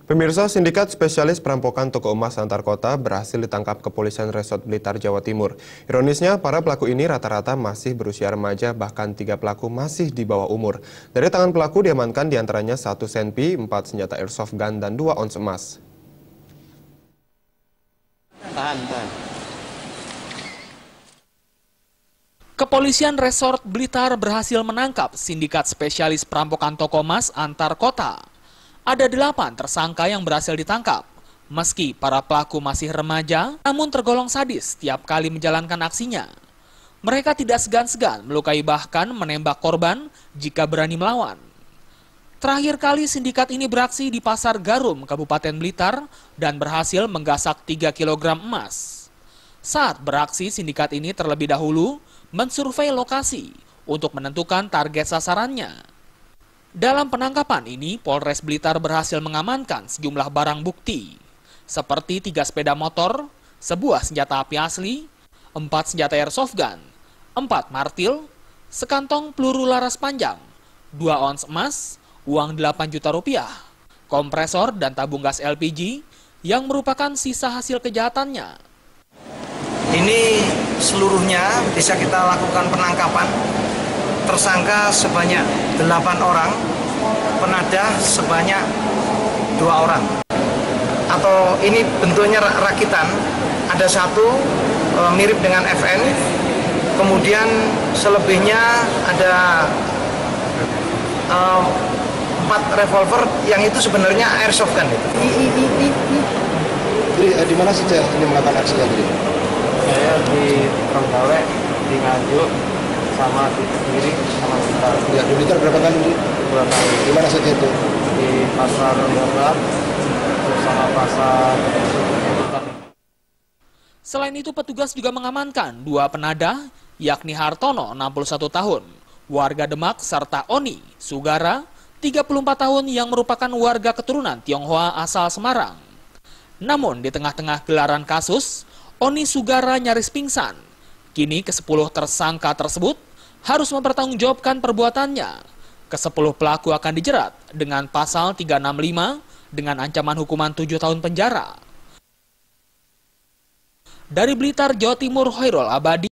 Pemirsa, sindikat spesialis perampokan toko emas antar kota berhasil ditangkap kepolisian Resort Blitar, Jawa Timur. Ironisnya, para pelaku ini rata-rata masih berusia remaja, bahkan 3 pelaku masih di bawah umur. Dari tangan pelaku diamankan diantaranya 1 senpi, 4 senjata airsoft gun, dan 2 ons emas. Kepolisian Resort Blitar berhasil menangkap sindikat spesialis perampokan toko emas antar kota. Ada 8 tersangka yang berhasil ditangkap. Meski para pelaku masih remaja, namun tergolong sadis setiap kali menjalankan aksinya. Mereka tidak segan-segan melukai bahkan menembak korban jika berani melawan. Terakhir kali sindikat ini beraksi di Pasar Garum, Kabupaten Blitar, dan berhasil menggasak 3 kg emas. Saat beraksi, sindikat ini terlebih dahulu mensurvei lokasi untuk menentukan target sasarannya. Dalam penangkapan ini, Polres Blitar berhasil mengamankan sejumlah barang bukti, seperti 3 sepeda motor, sebuah senjata api asli, 4 senjata airsoft gun, 4 martil, sekantong peluru laras panjang, 2 ons emas, uang 8 juta rupiah, kompresor dan tabung gas LPG yang merupakan sisa hasil kejahatannya. Ini seluruhnya bisa kita lakukan penangkapan. Tersangka sebanyak 8 orang, penadah sebanyak 2 orang. Atau ini bentuknya rakitan, ada 1 mirip dengan FN, kemudian selebihnya ada 4 revolver yang itu sebenarnya airsoft gun itu. Jadi di mana saja ini melakukan aksinya tadi? Saya di Trenggalek, di Nganjuk, sama di Kediri, sama Blitar. Ya, di Blitar berapa kali? 2 kali. Di mana saja itu? Di Pasar Barat, sama Pasar. Selain itu, petugas juga mengamankan 2 penadah, yakni Hartono, 61 tahun, warga Demak, serta Oni Sugara, 34 tahun yang merupakan warga keturunan Tionghoa asal Semarang. Namun, di tengah-tengah gelaran kasus, Oni Sugara nyaris pingsan. Kini ke-10 tersangka tersebut harus mempertanggungjawabkan perbuatannya. Ke-10 pelaku akan dijerat dengan pasal 365 dengan ancaman hukuman 7 tahun penjara. Dari Blitar, Jawa Timur, Khairul Abadi.